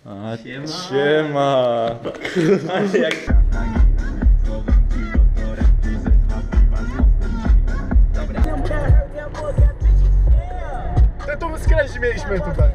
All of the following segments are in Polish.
A, Siema. siema. Ale jak... To skręć mieliśmy tutaj.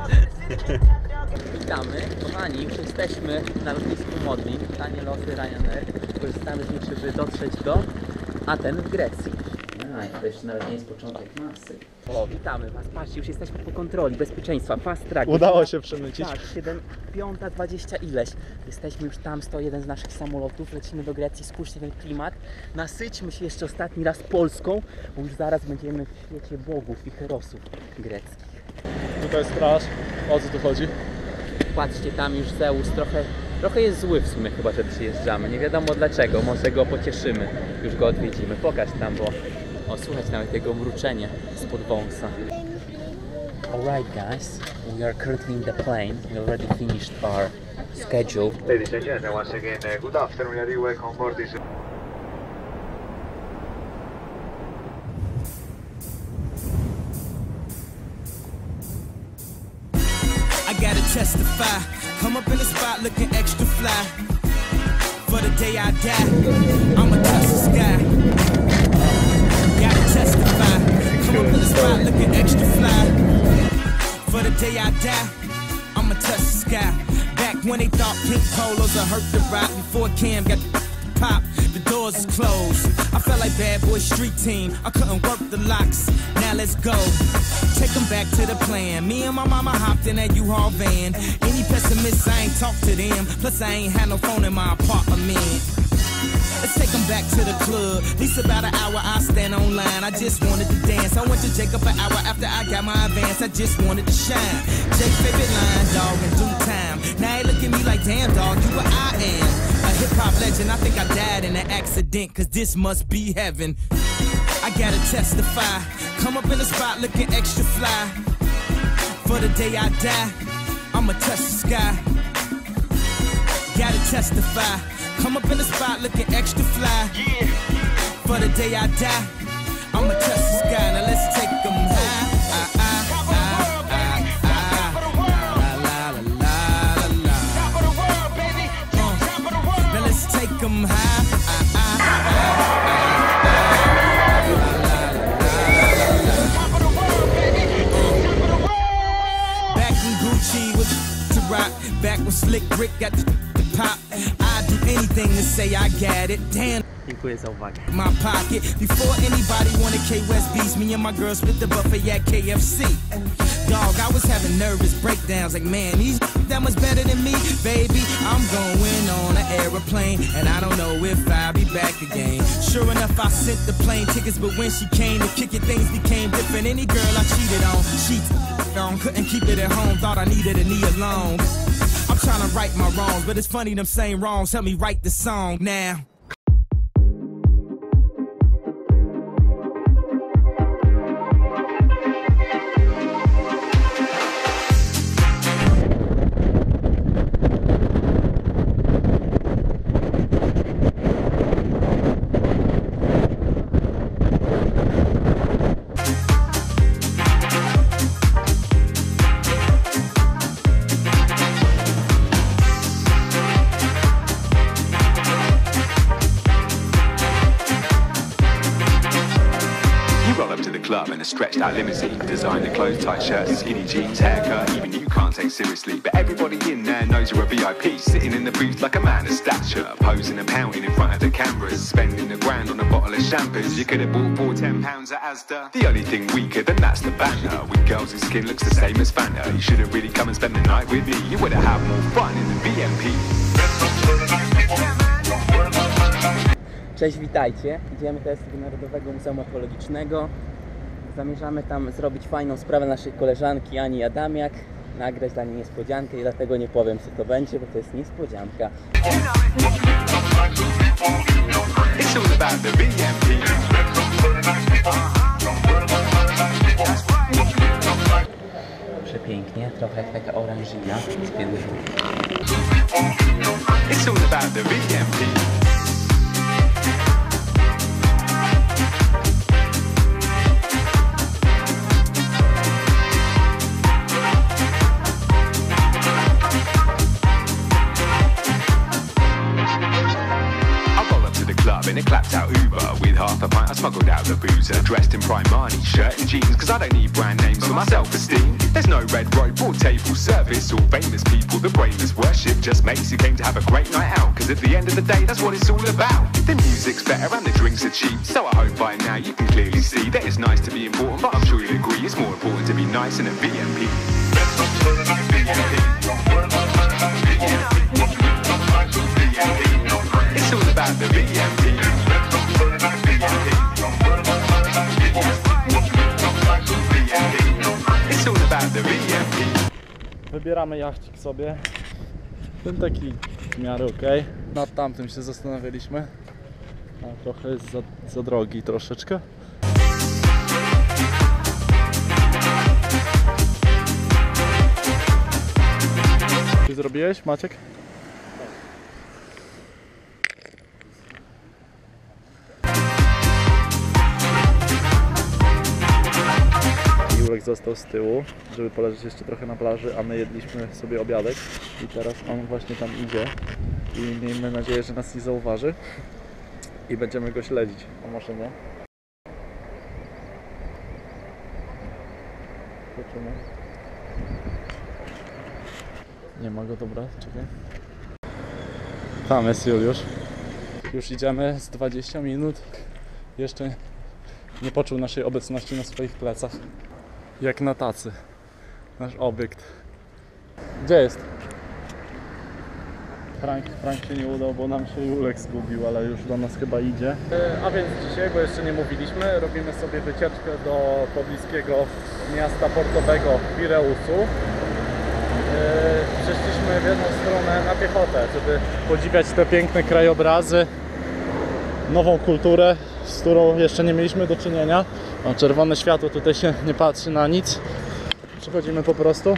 Witamy, kochani, już jesteśmy na lotnisku Modlin, tanie loty Ryanair. Korzystamy z nich, żeby dotrzeć do Aten w Grecji. To jeszcze nawet nie jest początek masy. O, witamy was, patrzcie, już jesteśmy po kontroli bezpieczeństwa, fast track. Udało się przemycić. Tak, 5:20 ileś. Jesteśmy już tam, stoi jeden z naszych samolotów, lecimy do Grecji, spójrzcie ten klimat. Nasyćmy się jeszcze ostatni raz Polską, bo już zaraz będziemy w świecie bogów i herosów greckich. Tutaj straż. O co tu chodzi? Patrzcie, tam już Zeus trochę jest zły w sumie chyba, że przyjeżdżamy. Nie wiadomo dlaczego, może go pocieszymy, już go odwiedzimy. Pokaż tam, bo słychać nawet jego mruczenie spod wąsa. Alright guys, we are currently in the plane. We already finished our schedule. Ladies and gentlemen, once again, good afternoon, and welcome aboard this. I gotta testify, come up in the spot looking extra fly. For the day I die, I'ma touch the sky. Gotta testify, come up in the spot looking extra fly. For the day I die, I'ma touch the sky. Back when they thought pink polos would hurt the rock, before Cam got the pop, the doors is closed. I felt like bad boy street team, I couldn't work the locks. Now let's go, take them back to the plan. Me and my mama hopped in that U-Haul van. Any pessimists, I ain't talk to them. Plus I ain't had no phone in my apartment. Let's take them back to the club. At least about an hour I stand online. I just wanted to dance. I went to Jacob an hour after I got my advance. I just wanted to shine. Jake favorite line, dog, in due time. Now they look at me like, damn dog, you what I am. A hip-hop legend, I think I died in an accident, cause this must be heaven. I gotta testify, come up in the spot looking extra fly. For the day I die, I'ma touch the sky. Gotta testify, come up in the spot looking extra fly. For the day I die, I'ma touch the sky. Now let's take them high. Now let's take them high. Back in Gucci with to rock. Back when Slick Rick got the pop. I'd do anything to say I got it. Damn. Dziękuję za uwagę. My pocket. Before anybody wanted K-West beats, me and my girl split the buffet at KFC. Dog, I was having nervous breakdowns like, man, these that much better than me. Baby, I'm going on an aeroplane, and I don't know if I'll be back again. Sure enough, I sent the plane tickets, but when she came to kick it, things became different. Any girl I cheated on, she on, couldn't keep it at home, thought I needed a knee alone. I'm trying to right my wrongs, but it's funny them same wrongs help me write the song now. Club in a stretched out limousine, designer clothes, tight shirt, skinny jeans, haircut, even you can't take seriously. But everybody in there knows you're a VIP, sitting in the booth like a man of stature, posing and pouting in front of the cameras, spending a grand on a bottle of shampoos. You could have bought for £10 at Asda. The only thing weaker than that's the banter, with girls whose skin looks the same as Fanta. You should have really come and spend the night with me. You would have had more fun in the BMP. Cześć, witajcie. Idziemy teraz do Narodowego Muzeum Archeologicznego. Zamierzamy tam zrobić fajną sprawę naszej koleżanki Ani Adamiak, nagrać dla niej niespodziankę i dlatego nie powiem, co to będzie, bo to jest niespodzianka. Przepięknie, trochę jak taka oranżyna z piędrzu. half a pint, I smuggled out the boozer. Dressed in Primani, shirt and jeans, cause I don't need brand names for my self-esteem. There's no red road, broad table service, all famous people, the brainless worship just mates who came to have a great night out. Cause at the end of the day, that's what it's all about. The music's better and the drinks are cheap, so I hope by now you can clearly see that it's nice to be important, but I'm sure you'll agree it's more important to be nice in a VMP. It's all about the VMP. It's all about the VMP. Wybieramy jachcik sobie. Ten taki w miarę okej. Nad tamtym się zastanawialiśmy. A trochę jest za drogi troszeczkę. Ty zrobiłeś, Maciek? Julek został z tyłu, żeby poleżeć jeszcze trochę na plaży, a my jedliśmy sobie obiadek i teraz on właśnie tam idzie i miejmy nadzieję, że nas nie zauważy i będziemy go śledzić, a może nie? Zobaczymy. Nie ma go, dobra, czekaj. Tam jest Juliusz. Już idziemy z 20 minut. Jeszcze nie poczuł naszej obecności na swoich plecach. Jak na tacy. Nasz obiekt. Gdzie jest? Frank się nie udał, bo nam się Julek zgubił, ale już do nas chyba idzie. A więc dzisiaj, bo jeszcze nie mówiliśmy, robimy sobie wycieczkę do pobliskiego miasta portowego Pireusu. Przeszliśmy w jedną stronę na piechotę, żeby podziwiać te piękne krajobrazy, nową kulturę, z którą jeszcze nie mieliśmy do czynienia. O, czerwone światło, tutaj się nie patrzy na nic. Przechodzimy po prostu.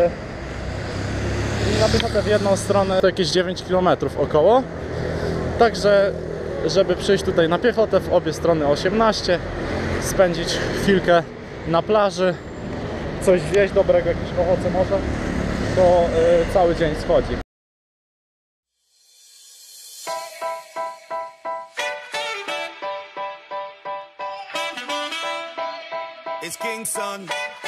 I na piechotę w jedną stronę to jakieś 9 km około. Także, żeby przyjść tutaj na piechotę, w obie strony 18, spędzić chwilkę na plaży, coś zjeść dobrego, jakieś owoce może, to cały dzień schodzi. It's Kingston.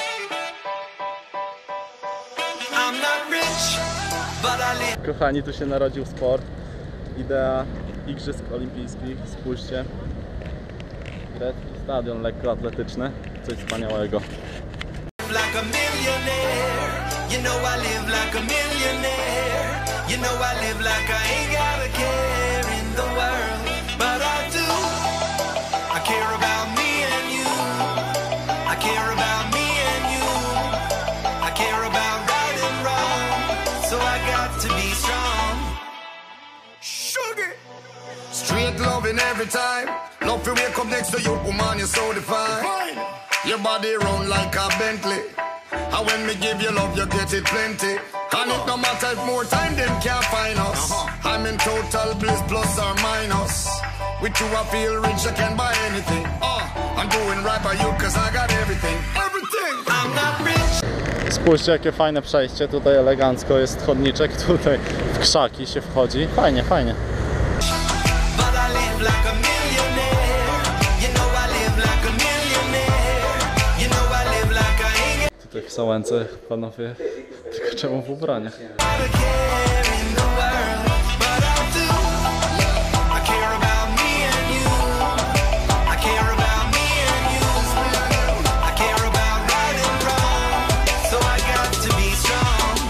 I'm not rich, but I live. Kochani, tu się narodził sport. Idea Igrzysk Olimpijskich. Spójrzcie. Grecki stadion lekkoatletyczny. Coś wspaniałego. Like a millionaire, you know I live like a millionaire. You know I live like I ain't got a care in the world, but I do. I care about me and you. I care about me and you. I care about right and wrong, so I got to be strong. Sugar. Straight loving every time. Love to wake up next to you, woman, you're so divine. Your body round like a Bentley. And when me give you love, you get it plenty. And it no matter if more time, them can't find us. I'm in total bliss, plus or minus. With you I feel rich, I can buy anything. I'm doing right by you, cause I got everything. Everything! I'm not rich. Spójrzcie, jakie fajne przejście. Tutaj elegancko jest chodniczek. Tutaj w krzaki się wchodzi. Fajnie, fajnie. But I live like a millionaire. You know I live like a millionaire. You know I live like I ain't Tutaj w Sałęce panowie, tylko czemu w ubraniach? got a care in the world, but I do. I care about me and you. I care about me and you. I care about right and wrong, so I got to be strong.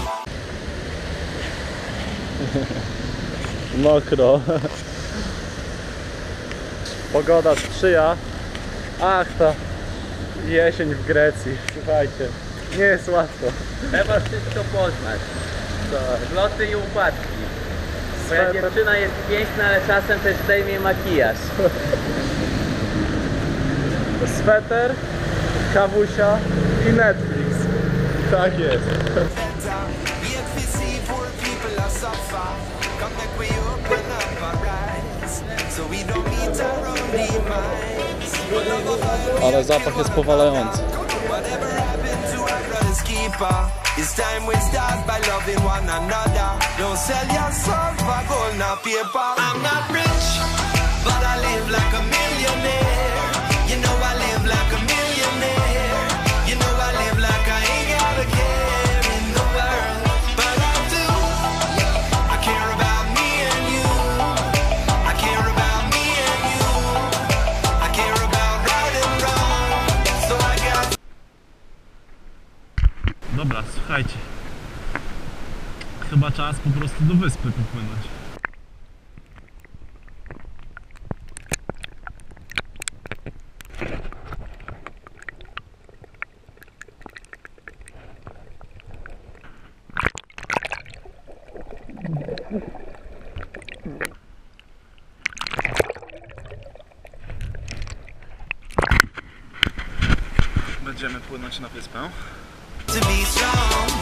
Mokro. Pogoda sprzyja. Ach, ta jesień w Grecji. Słuchajcie, nie jest łatwo. Trzeba wszystko poznać. Wzloty i upadki. Moja Sweter. dziewczyna jest piękna, ale czasem też zdejmie makijaż. Sweter, kawusia i Netflix. Tak jest. Yet we see poor people are suffer. Come back we open up our eyes, so we don't meet our own demise. Ale zapach jest powalający. Whatever happened to our brother's keeper? It's time we start by loving one another. Don't sell your soul for gold nor paper. I'm not rich, but I live like a millionaire. You know I live like a millionaire. You know I live like I ain't got a care in the world, but I do. I care about me and you. I care about me and you. I care about right and wrong. So I got. Dobra, słuchajcie. Chyba czas po prostu do wyspy popłynąć. Będziemy płynąć na wyspę. To be strong.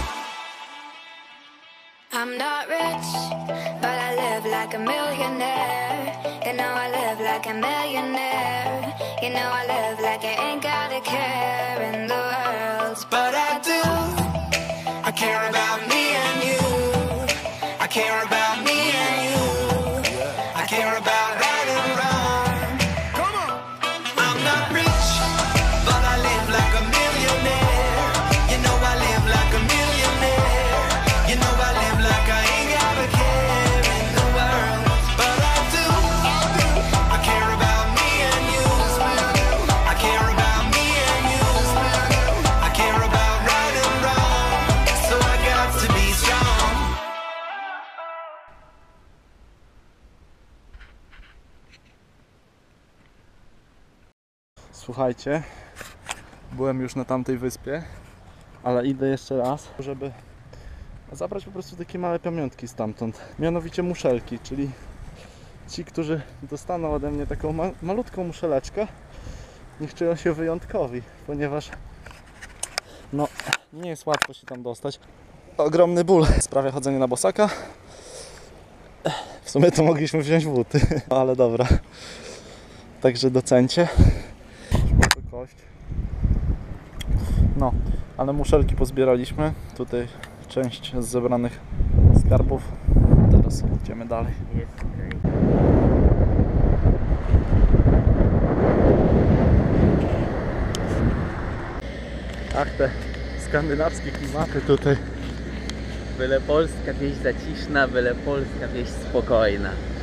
I'm not rich, but I live like a millionaire. You know I live like a millionaire. You know I live like I ain't got a care in the world, But I do. I care about me and you. I care about me and you. I care about right and wrong. Come on. I'm not rich, but I live like a millionaire. You know I live like a millionaire. You know I live like I ain't got a care in the world. But I do. I care about me and you. I care about me and you. I care about right and wrong. So I got to be strong. Słuchajcie, byłem już na tamtej wyspie, ale idę jeszcze raz, żeby zabrać po prostu takie małe pamiątki stamtąd. Mianowicie muszelki, czyli ci, którzy dostaną ode mnie taką malutką muszeleczkę, niech czują się wyjątkowi, ponieważ no, nie jest łatwo się tam dostać. Ogromny ból sprawia chodzenie na bosaka. W sumie to mogliśmy wziąć buty, ale dobra. Także docencie. Kość. No, ale muszelki pozbieraliśmy. Tutaj część z zebranych skarbów. Teraz idziemy dalej. Ach, te skandynawskie klimaty tutaj. Byle polska wieś zaciszna, byle polska wieś spokojna.